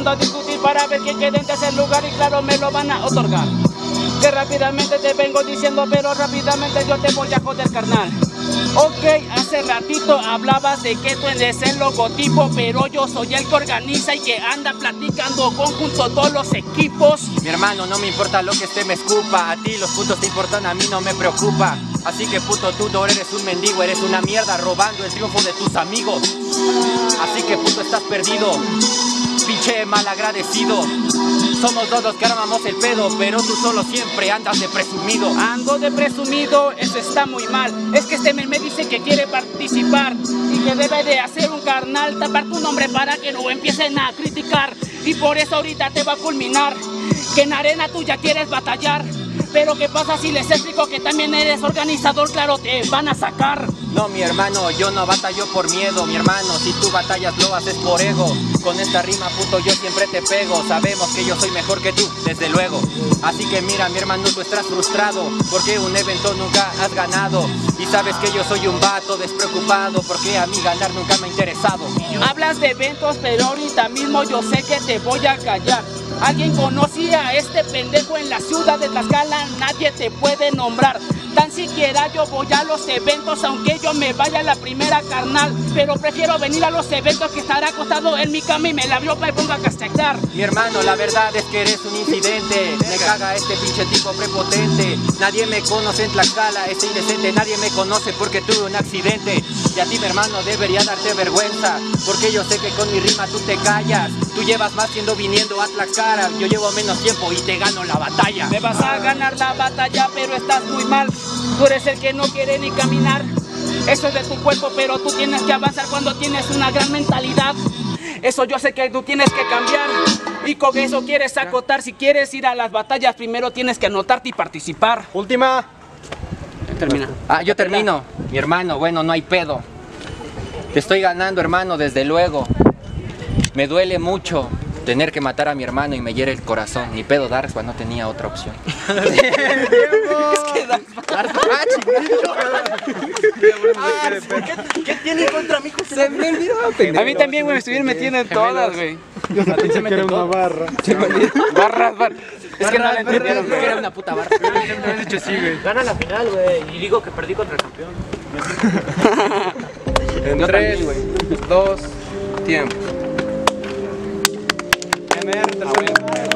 empezando a discutir para ver quién queda en tercer lugar y claro me lo van a otorgar. Que rápidamente te vengo diciendo, pero rápidamente yo te voy a joder, carnal. Ok, hace ratito hablabas de que tú eres el logotipo, pero yo soy el que organiza y que anda platicando conjunto todos los equipos. Mi hermano, no me importa lo que me escupa, a ti los putos te importan, a mí no me preocupa. Así que puto, tú no eres un mendigo, eres una mierda robando el triunfo de tus amigos. Así que puto, estás perdido, pinche malagradecido. Somos dos los que armamos el pedo, pero tú solo siempre andas de presumido. Ando de presumido, eso está muy mal. Es que este me dice que quiere participar y que debe de hacer un carnal, tapar tu nombre para que no empiecen a criticar. Y por eso ahorita te va a culminar, que en arena tú ya quieres batallar. Pero ¿qué pasa si les explico que también eres organizador? Claro, te van a sacar. No, mi hermano, yo no batallo por miedo, mi hermano. Si tú batallas lo haces por ego. Con esta rima, puto, yo siempre te pego. Sabemos que yo soy mejor que tú, desde luego. Así que mira, mi hermano, tú estás frustrado porque un evento nunca has ganado. Y sabes que yo soy un vato despreocupado porque a mí ganar nunca me ha interesado. Hablas de eventos, pero ahorita mismo yo sé que te voy a callar. ¿Alguien conocía a este pendejo en la ciudad de Tlaxcala? Nadie te puede nombrar. Tan siquiera yo voy a los eventos, aunque yo me vaya a la primera, carnal. Pero prefiero venir a los eventos que estar acostado en mi cama y me la vio, me pongo a castigar. Mi hermano, la verdad es que eres un incidente. Me caga este pinche tipo prepotente. Nadie me conoce en Tlaxcala, es indecente. Nadie me conoce porque tuve un accidente. Y a ti, mi hermano, debería darte vergüenza, porque yo sé que con mi rima tú te callas. Tú llevas más viniendo a Tlaxcala. Yo llevo menos tiempo y te gano la batalla. Me vas a ganar la batalla, pero estás muy mal. Tú eres el que no quiere ni caminar. Eso es de tu cuerpo, pero tú tienes que avanzar cuando tienes una gran mentalidad. Eso yo sé que tú tienes que cambiar. Y con eso quieres acotar. Si quieres ir a las batallas, primero tienes que anotarte y participar. Última. Termina. Yo termino. Mi hermano, bueno, no hay pedo. Te estoy ganando, hermano, desde luego. Me duele mucho tener que matar a mi hermano y me hiere el corazón. Ni pedo, Darswa, no tenía otra opción. Es que ¿Qué tiene contra mí? se me olvidó, pendejo. A mí también, güey, me estuvieron metiendo en todas, güey. Yo pensé que era una barra. Barras. Es que no la entendieron, güey. Era una puta barra. Me has dicho sí, güey. Gana la final, güey, y digo que perdí contra el campeón. En 3, 2, tiempo.